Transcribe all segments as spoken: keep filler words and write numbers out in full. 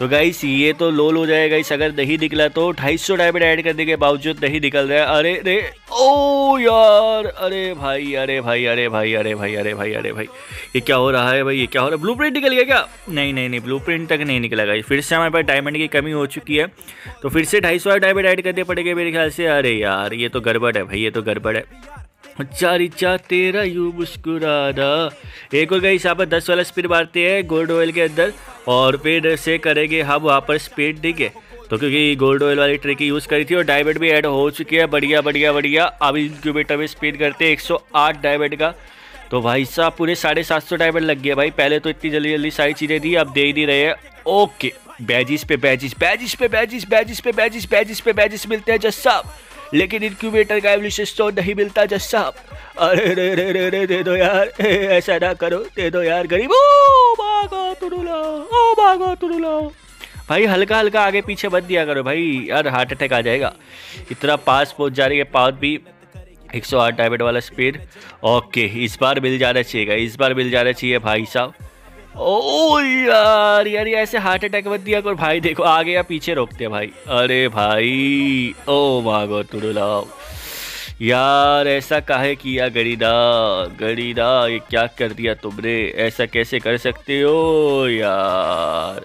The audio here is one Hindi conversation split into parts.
तो गाइस ये तो लोल हो जाएगा गाइस अगर नहीं निकला तो। ढाई सौ डायमंड ऐड करने के बावजूद नहीं निकल रहा है। अरे रे ओ यार, अरे भाई अरे भाई अरे भाई अरे भाई अरे भाई अरे भाई ये क्या हो रहा है भाई, ये क्या हो रहा है? ब्लूप्रिंट निकल गया क्या? नहीं नहीं नहीं, ब्लूप्रिंट तक नहीं निकला गाइस। फिर से हमारे पास डायमंड की कमी हो चुकी है, तो फिर से ढाई सौ डायमंड ऐड करने पड़ेंगे मेरे ख्याल से। अरे यार ये तो गड़बड़ है भाई, ये तो गड़बड़ है। चारिचा तेरा यू मुस्कुराना। एक और गाइस यहाँ पर दस वाला स्पीड मारते हैं गोल्ड ऑयल के अंदर और फिर से करेंगे हम वहाँ पर स्पीड, ठीक है। तो क्योंकि गोल्ड ऑयल वाली ट्रिक यूज़ करी थी और डायमंड भी ऐड हो चुकी है। बढ़िया बढ़िया बढ़िया। अब इंक्यूबेटर में स्पीड करते हैं एक सौ आठ डायमंड का। तो भाई साहब पूरे साढ़े सात सौ डायमंड लग गया भाई। पहले तो इतनी जल्दी जल्दी सारी चीज़ें दी, अब दे ही नहीं रहे हैं। ओके बैजिस पे बैजिस बैजिस पे बैजिस बैजिस पे बैजिस बैजिस पे बैजिस मिलते हैं जज साहब, लेकिन इंक्यूबेटर का एवोल्यूशन स्टोन नहीं मिलता जज साहब। अरे रे रे रे रे दे दो यार, ऐसा ना करो, दे दो यार गरीब। ओ भागो तुरुला, ओ भागो तुरुला भाई। हल्का हल्का आगे पीछे मत दिया करो भाई यार, हार्ट अटैक आ जाएगा। इतना पास पहुंच जा रही है पावर भी। एक सौ आठ डायमंड वाला स्पीड। ओके इस बार मिल जाना चाहिए, इस बार मिल जाना चाहिए भाई साहब। ओ यार यार ये ऐसे हार्ट अटैक मत दिया करो भाई। देखो आगे या पीछे रोकते हैं भाई। अरे भाई ओ मागो तुरुला यार, ऐसा काहे किया गरीदा गरीदा, ये क्या कर दिया तुमने? ऐसा कैसे कर सकते हो यार?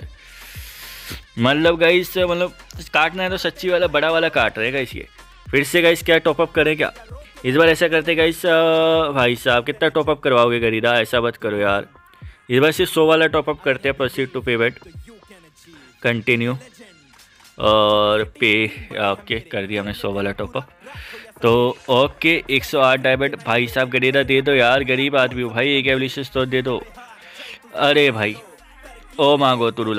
मतलब गाइस मतलब काटना है तो सच्ची वाला बड़ा वाला काट रहे गाइस। ये फिर से गाइस क्या टॉपअप करें क्या इस बार? ऐसा करते गाइस भाई साहब, कितना टॉपअप करवाओगे गरीदा? ऐसा मत करो यार, इस बार सिर्फ सौ वाला टॉपअप करते हैं। प्रोसीड टू पेमेंट, कंटिन्यू और पे। ओके कर दिया हमने सौ वाला टॉपअप। तो ओके एक सौ आठ डायमंड भाई साहब गरीदा दे दो यार, गरीब आदमी हो भाई, एक एवोल्यूशन स्टोन दे दो। अरे भाई ओ मांगो तुरुला।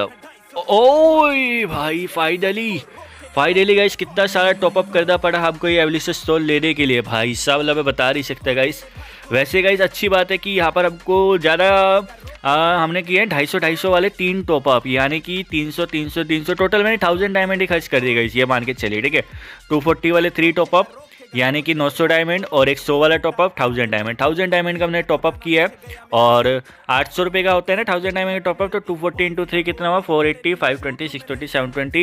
ओ भाई फाइनली फाइनली गाइस कितना सारा टॉपअप करना पड़ा हमको ये एवोल्यूशन स्टोन लेने के लिए भाई साहब। मतलब मैं बता नहीं सकता गाइस। वैसे गाइस अच्छी बात है कि यहाँ पर हमको ज़्यादा हमने किए हैं ढाई सौ ढाई सौ वाले तीन टॉपअप, यानी कि तीन सौ तीन सौ तीन सौ टोटल मैंने थाउजेंड डायमंड ही खर्च कर दिया गाइस, ये मान के चलिए, ठीक है। टू फोर्टी वाले थ्री टॉपअप यानी कि नौ सौ डायमंड और एक सौ वाला top up thousand diamond. Thousand diamond का हमने टॉपअप किया है और आठ सौ रुपये का होता है ना थाउजेंड डायमंड का टॉपअप। तो टू फोर्टी इंटू थ्री कितना हुआ? Four eighty, five twenty, six twenty, seven twenty,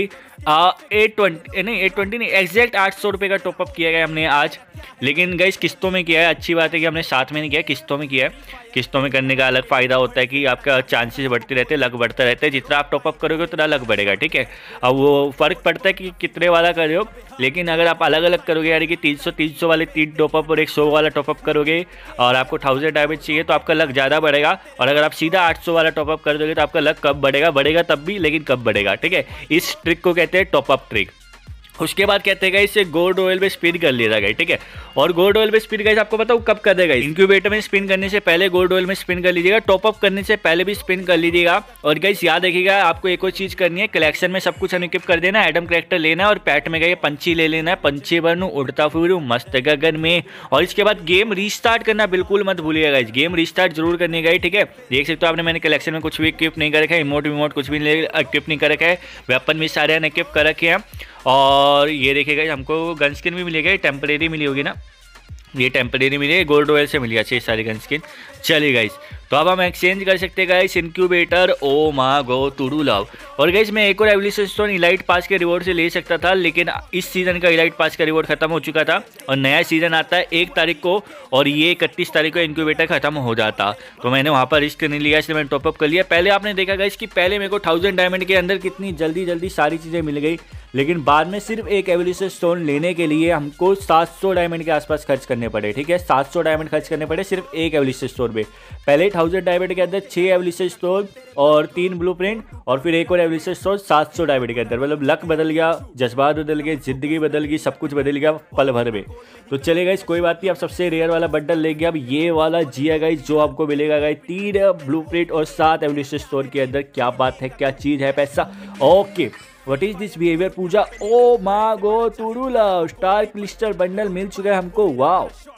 eight twenty नहीं एट ट्वेंटी नहीं एग्जैक्ट आठ सौ रुपये का टॉपअप किया गया हमने आज। लेकिन गाइस किस्तों में किया है, अच्छी बात है कि हमने साथ में नहीं किया, किस्तों में किया है। किस्तों में करने का अलग फ़ायदा होता है कि आपका चांसेस बढ़ते रहते हैं, लक बढ़ता रहता है। जितना आप टॉपअप करोगे उतना लक बढ़ेगा, ठीक है। अब वो फ़र्क पड़ता है कि कितने वाला कर रहे हो, लेकिन अगर आप अलग अलग करोगे यानी कि तीन सौ तीन सौ वाले तीन टॉपअप और एक सौ वाला टॉपअप करोगे और आपको थाउजेंड डायमंड चाहिए तो आपका लक ज़्यादा बढ़ेगा। और अगर आप सीधा आठ सौ वाला टॉपअप कर दोगे तो आपका लक कब बढ़ेगा? बढ़ेगा तब भी, लेकिन कब बढ़ेगा, ठीक है। इस ट्रिक को कहते हैं टॉपअप ट्रिक। उसके बाद कहते हैं इसे गोल्ड ऑयल में स्पिन कर लिया गया, ठीक है। और गोल्ड ऑयल में स्पिन गाइस आपको बताऊं कब कर देगा? इंक्यूबेटर में स्पिन करने से पहले गोल्ड ऑयल में स्पिन कर लीजिएगा, टॉपअप करने से पहले भी स्पिन कर लीजिएगा। और गाइस याद रखिएगा आपको एक और चीज करनी है, कलेक्शन में सब कुछ अनइक्विप कर देना, एडम कैरेक्टर लेना है और पैट में गए पंछी ले लेना है। पंछी बनूं उड़ता फिरूं मस्त गगन में। और इसके बाद गेम रीस्टार्ट करना बिल्कुल मत भूलिएगा गाइस, गेम रीस्टार्ट जरूर करनी है, ठीक है। देख सकते हो आपने मैंने कलेक्शन में कुछ भी इक्विप नहीं कर रखा है, इमोट विमोट कुछ भी इक्विप नहीं कर रखा है, वेपन भी सारे अनइक्विप कर रखे हैं। और ये देखिएगा हमको गन स्किन भी मिलेगा, टेम्परेरी मिली होगी ना, ये टेम्परेरी मिली है, गोल्ड ऑयल से मिली अच्छी सारी गन स्किन। चलिए गाइस तो अब हम एक्सचेंज कर सकते हैं गाइस इंक्यूबेटर ओ मा गो तुरु लव। और गाइस मैं एक और एवोल्यूशन स्टोन इलाइट पास के रिवॉर्ड से ले सकता था, लेकिन इस सीजन का इलाइट पास का रिवॉर्ड खत्म हो चुका था और नया सीजन आता है एक तारीख को और ये इकतीस तारीख को इंक्यूबेटर खत्म हो जाता। तो मैंने वहाँ पर रिस्क नहीं लिया, इसलिए मैंने टॉपअप कर लिया। पहले आपने देखा गाइस कि पहले मेरे को थाउजेंड डायमंड के अंदर कितनी जल्दी जल्दी सारी चीज़ें मिल गई, लेकिन बाद में सिर्फ एक एवोल्यूशन स्टोन लेने के लिए हमको सात सौ डायमंड के आसपास खर्च करने पड़े, ठीक है। सात सौ डायमंड खर्च करने पड़े सिर्फ एक एवोल्यूशन स्टोन पे। पहले थाउजेंड डायमंड के अंदर छः एवोल्यूशन स्टोन और तीन ब्लूप्रिंट और फिर एक और एवोल्यूशन स्टोन सात सौ डायमंड के अंदर। मतलब लक बदल गया, जज्बात बदल गए, जिंदगी बदल गई, सब कुछ बदल गया पल भर में। तो चलेगा इस कोई बात नहीं, अब सबसे रेयर वाला बंडल लेंगे अब ये वाला जिया गाइस, जो आपको मिलेगा गाइस तीन ब्लूप्रिंट और सात एवोल्यूशन स्टोन के अंदर। क्या बात है, क्या चीज़ है पैसा। Okay what is this behaviour Pooja, ओ मा गो तुरुला स्टार क्लिस्टर बंडल मिल चुका है हमको, वाओ।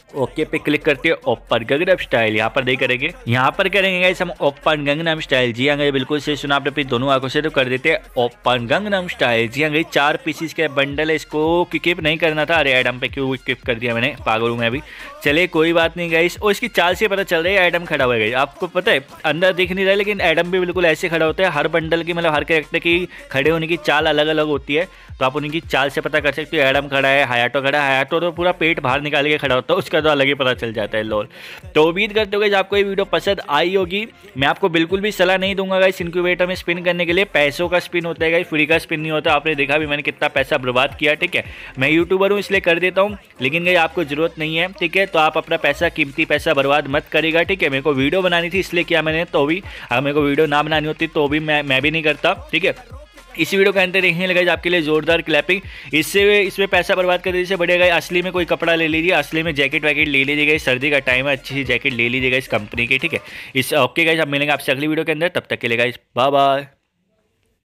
ओके पे क्लिक करते हैं, ओपन गंगनम स्टाइल यहाँ पर देख करेंगे। यहाँ पर करेंगे गाइस हम ओपन गंगनम स्टाइल। जी हाँ, बिल्कुल से सुना आपने अपनी दोनों आंखों से, तो कर देते हैं ओपन गंगनम स्टाइल। जी हाँ, चार पीसीस का बंडल है, इसको किप नहीं करना था। अरे आइटम पे क्यों किप कर दिया मैंने, पागल हूँ मैं भी। चले कोई बात नहीं गाइस। और इसकी चाल से पता चल रहा है आइटम खड़ा हुआ है। आपको पता है अंदर दिख नहीं रहा है, लेकिन आइटम भी बिल्कुल ऐसे खड़ा होता है। हर बंडल की मतलब हर कैरेक्टर की खड़े होने की चाल अलग अलग होती है, तो आप उनकी चाल से पता कर सकते हो। एडम खड़ा है, हायाटो खड़ा है। हायाटो तो पूरा पेट बाहर निकाल के खड़ा होता है, उसका तो अलग ही पता चल जाता है लोल। तो उम्मीद करते हो कि आपको ये वीडियो पसंद आई होगी। मैं आपको बिल्कुल भी सलाह नहीं दूंगा गाइस इनक्यूबेटर में स्पिन करने के लिए। पैसों का स्पिन होता है गाइस, फ्री का स्पिन नहीं होता। आपने देखा भी मैंने कितना पैसा बर्बाद किया, ठीक है। मैं यूट्यूबर हूँ इसलिए कर देता हूँ, लेकिन गाइस आपको जरूरत नहीं है, ठीक है। तो आप अपना पैसा, कीमती पैसा बर्बाद मत करेगा, ठीक है। मेरे को वीडियो बनानी थी इसलिए किया मैंने, तो भी अगर मेरे को वीडियो ना बनानी होती तो भी मैं मैं भी नहीं करता, ठीक है। इस वीडियो के अंदर देखने लगा आपके लिए जोरदार क्लैपिंग। इससे इसमें पैसा बर्बाद कर दीजिए, बढ़िया। असली में कोई कपड़ा ले लीजिए, असली में जैकेट वैकेट ले लीजिएगा। सर्दी का टाइम है, अच्छी सी जैकेट ले लीजिएगा इस कंपनी की, ठीक है। इस ओके गाइस, अब मिलेंगे आपसे अगली वीडियो के अंदर। तब तक के लिए गाइस बाय बाय।